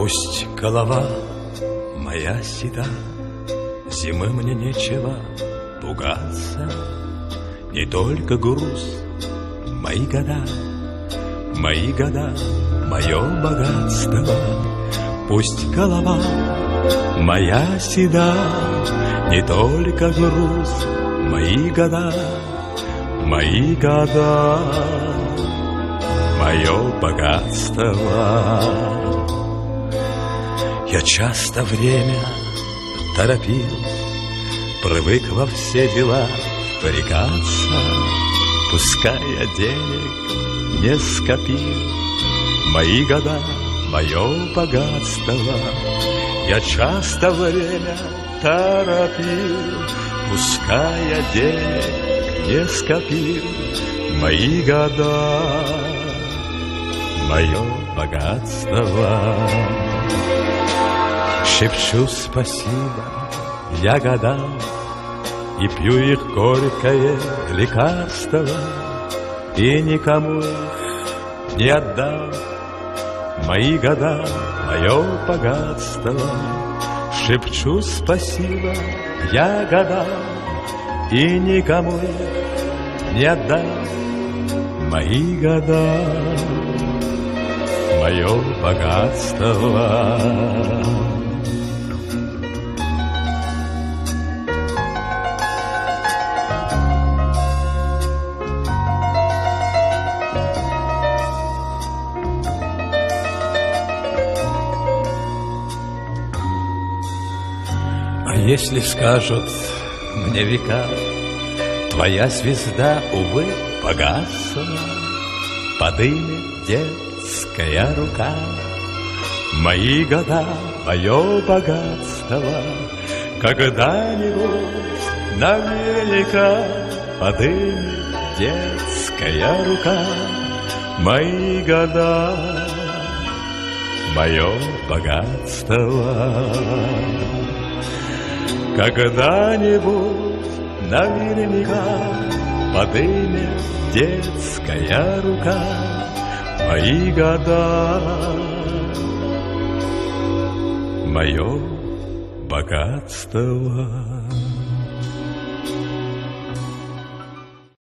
Пусть голова моя седа, зимы мне нечего пугаться. Не только груз, мои года, мое богатство. Пусть голова моя седа, не только груз, мои года, мое богатство. Я часто время торопил, привык во все дела впрягаться. Пускай я денег не скопил, мои года, мое богатство. Я часто время торопил, пускай я денег не скопил, мои года, мое богатство. Шепчу спасибо я годам и пью их горькое лекарство, и никому их не отдам. Мои года, мое богатство. Шепчу спасибо я годам и никому их не отдам. Мои года, мое богатство. Если скажут мне века, твоя звезда, увы, погасла, подымет детская рука. Мои года, мое богатство, когда-нибудь наверняка подымет детская рука. Мои года, мое богатство. Когда-нибудь наверняка подымет детская рука. Мои года, мое богатство.